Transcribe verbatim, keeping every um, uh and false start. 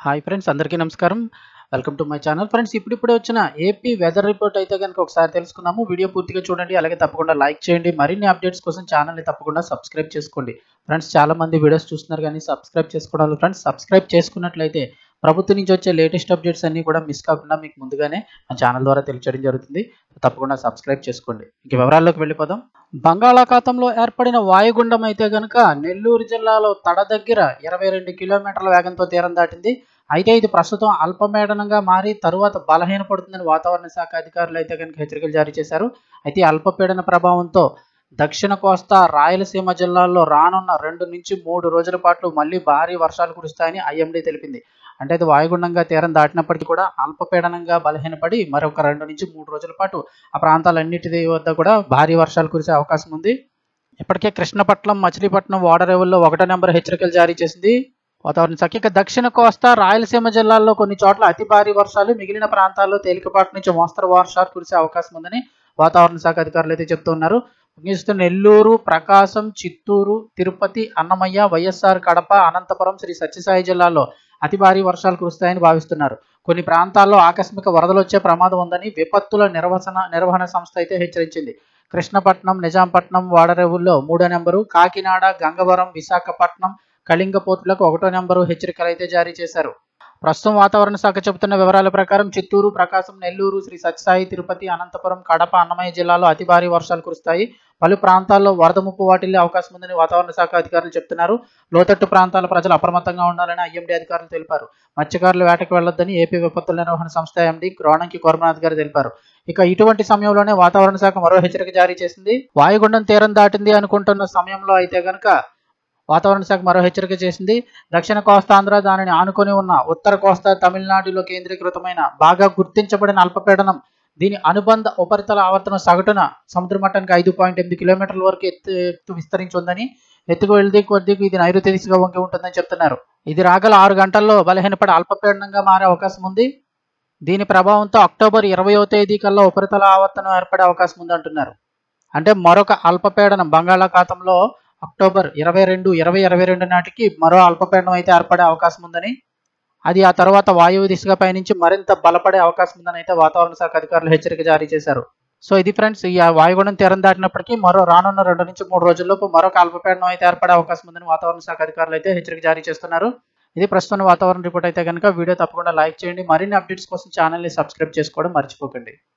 Hi friends, అందరికీ నమస్కారం. Welcome to my channel. Friends, ఇప్పుడిప్పుడే వచ్చిన ఏపీ వెదర్ రిపోర్ట్ అయితే కనుక ఒకసారి తెలుసుకుందాము. వీడియో పూర్తిగా చూడండి, అలాగే తప్పకుండా లైక్ చేయండి. మరిన్ని అప్డేట్స్ కోసం ఛానల్ని తప్పకుండా సబ్స్క్రైబ్ చేసుకోండి. ఫ్రెండ్స్, చాలా మంది వీడియోస్ చూస్తున్నారు కానీ సబ్స్క్రైబ్ చేసుకోవడం. ఫ్రెండ్స్, సబ్స్క్రైబ్ చేసుకున్నట్లయితే ప్రభుత్వం నుంచి వచ్చే లేటెస్ట్ అప్డేట్స్ అన్ని కూడా మిస్ కాకుండా మీకు ముందుగానే మన ఛానల్ ద్వారా తెలియజేయడం జరుగుతుంది. తప్పకుండా సబ్స్క్రైబ్ చేసుకోండి. ఇంక వివరాల్లోకి వెళ్ళిపోదాం. బంగాళాఖాతంలో ఏర్పడిన వాయుగుండం అయితే కనుక నెల్లూరు జిల్లాలో తడ దగ్గర ఇరవై రెండు కిలోమీటర్ల వేగంతో తీరం దాటింది. అయితే ఇది ప్రస్తుతం అల్పపీడనంగా మారి తరువాత బలహీనపడుతుందని వాతావరణ శాఖ అధికారులు అయితే కనుక హెచ్చరికలు జారీ చేశారు. అయితే అల్పపీడన ప్రభావంతో దక్షిణ కోస్తా, రాయలసీమ జిల్లాల్లో రానున్న రెండు నుంచి మూడు రోజుల పాటు మళ్లీ భారీ వర్షాలు కురుస్తాయని ఐఎండీ తెలిపింది. అంటే అది వాయుగుండంగా తీరం దాటినప్పటికీ కూడా అల్పపీడనంగా బలహీనపడి మరొక రెండు నుంచి మూడు రోజుల పాటు ఆ ప్రాంతాలన్నిటి వద్ద కూడా భారీ వర్షాలు కురిసే అవకాశం ఉంది. ఇప్పటికే కృష్ణపట్నం, మచిలీపట్నం, ఓడరేవుల్లో ఒకటో నెంబర్ హెచ్చరికలు జారీ చేసింది వాతావరణ శాఖ. ఇక దక్షిణ కోస్తా, రాయలసీమ జిల్లాల్లో కొన్ని చోట్ల అతి భారీ వర్షాలు, మిగిలిన ప్రాంతాల్లో తేలికపాటి నుంచి మోస్తరు వర్షాలు కురిసే అవకాశం ఉందని వాతావరణ శాఖ అధికారులు అయితే చెప్తున్నారు. ముగిస్తూ నెల్లూరు, ప్రకాశం, చిత్తూరు, తిరుపతి, అన్నమయ్య, వైఎస్ఆర్ కడప, అనంతపురం, శ్రీ సత్యసాయి జిల్లాల్లో అతి భారీ వర్షాలు కురుస్తాయని భావిస్తున్నారు. కొన్ని ప్రాంతాల్లో ఆకస్మిక వరదలు వచ్చే ప్రమాదం ఉందని విపత్తుల నిర్వహణ నిర్వహణ సంస్థ అయితే హెచ్చరించింది. కృష్ణపట్నం, నిజాంపట్నం, ఓడరేవుల్లో మూడో నెంబరు, కాకినాడ, గంగవరం, విశాఖపట్నం, కళింగపోర్టులకు ఒకటో నెంబరు హెచ్చరికలు అయితే జారీ చేశారు. ప్రస్తుతం వాతావరణ శాఖ చెబుతున్న వివరాల ప్రకారం చిత్తూరు, ప్రకాశం, నెల్లూరు, శ్రీ సత్యసాయి, తిరుపతి, అనంతపురం, కడప, అన్నమయ్య జిల్లాలో అతి భారీ వర్షాలు కురుస్తాయి. పలు ప్రాంతాల్లో వరద ముప్పు వాటిల్లే అవకాశం ఉందని వాతావరణ శాఖ అధికారులు చెబుతున్నారు. లోతట్టు ప్రాంతాల ప్రజలు అప్రమత్తంగా ఉండాలని ఐఎండీ అధికారులు తెలిపారు. మత్స్యకారులు వేటకు వెళ్లొద్దని ఏపీ విపత్తుల నిర్వహణ సంస్థ ఎండీ గ్రోణంకి కోరమనాథ్ గారు తెలిపారు. ఇక ఇటువంటి సమయంలోనే వాతావరణ శాఖ మరో హెచ్చరిక జారీ చేసింది. వాయుగుండం తీరం దాటింది అనుకుంటున్న సమయంలో అయితే గనక వాతావరణ శాఖ మరో హెచ్చరిక చేసింది. దక్షిణ కోస్తాంధ్ర, దానిని ఆనుకొని ఉన్న ఉత్తర కోస్తా, తమిళనాడులో కేంద్రీకృతమైన బాగా గుర్తించబడిన అల్పపీడనం దీని అనుబంధ ఉపరితల ఆవర్తనం సగటున సముద్ర మట్టానికి ఐదు పాయింట్ ఎనిమిది కిలోమీటర్ల వరకు ఎత్తు ఎత్తు విస్తరించి ఉందని, ఎత్తుకు వెళ్ది కొద్దిగా ఇది నైరుతి దిశగా వంగి ఉంటుందని చెప్తున్నారు. ఇది రాగల ఆరు గంటల్లో బలహీనపడి అల్పపీడనంగా మారే అవకాశం ఉంది. దీని ప్రభావంతో అక్టోబర్ ఇరవయో తేదీ కల్లా ఉపరితల ఆవర్తనం ఏర్పడే అవకాశం ఉందంటున్నారు. అంటే మరొక అల్పపీడనం బంగాళాఖాతంలో అక్టోబర్ ఇరవై రెండు ఇరవై ఇరవై రెండు నాటికి మరో అల్పపీడనం అయితే ఏర్పడే అవకాశం ఉందని, అది ఆ తర్వాత వాయువు దిశగా పయనించి మరింత బలపడే అవకాశం ఉందని అయితే వాతావరణ శాఖ అధికారులు హెచ్చరిక జారీ చేశారు. సో ఇది ఫ్రెండ్స్, ఈ వాయుగుండం తీరం దాటినప్పటికీ మరో రానున్న రెండు నుంచి మూడు రోజుల్లోపు మరొక అల్పపీడనం అయితే ఏర్పడే అవకాశం ఉందని వాతావరణ శాఖ అధికారులు అయితే హెచ్చరిక జారీ చేస్తున్నారు. ఇది ప్రస్తుతం వాతావరణ రిపోర్ట్ అయితే కనుక వీడియో తప్పకుండా లైక్ చేయండి. మరిన్ని అప్డేట్స్ కోసం ఛానల్ని సబ్స్క్రైబ్ చేసుకోవడం మర్చిపోకండి.